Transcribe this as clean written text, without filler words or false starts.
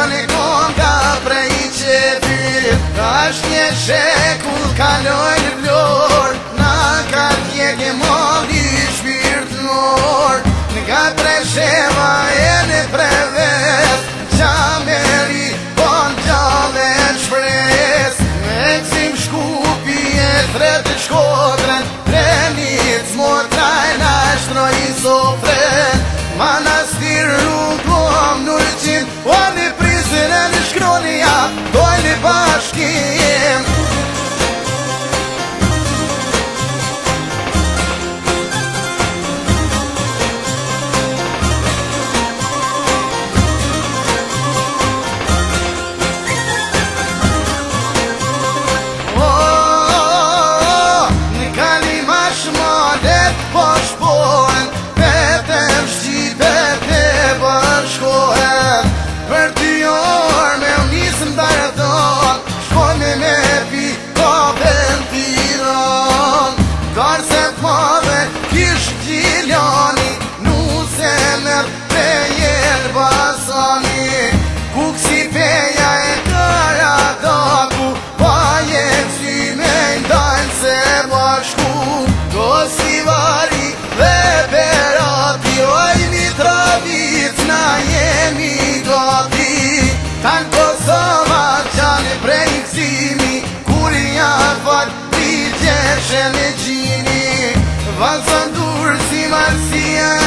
Shkon e konga prej qefi, është një shekull kaloj në vlor, na ka tjek e modi shpirtnor, nga tresheva e në preves, qameri bon gjallë e shpres, me kësim shkupi e tretë shkodren, trenit smotrajna shtroj sofren, manastir rrugom nullqim, o në prizën e në shkronja, doj në bashkim. Tanë Kosova qanë prej kësimi, kur janë fatë i gjeshe në gjini, valësën durë si marësia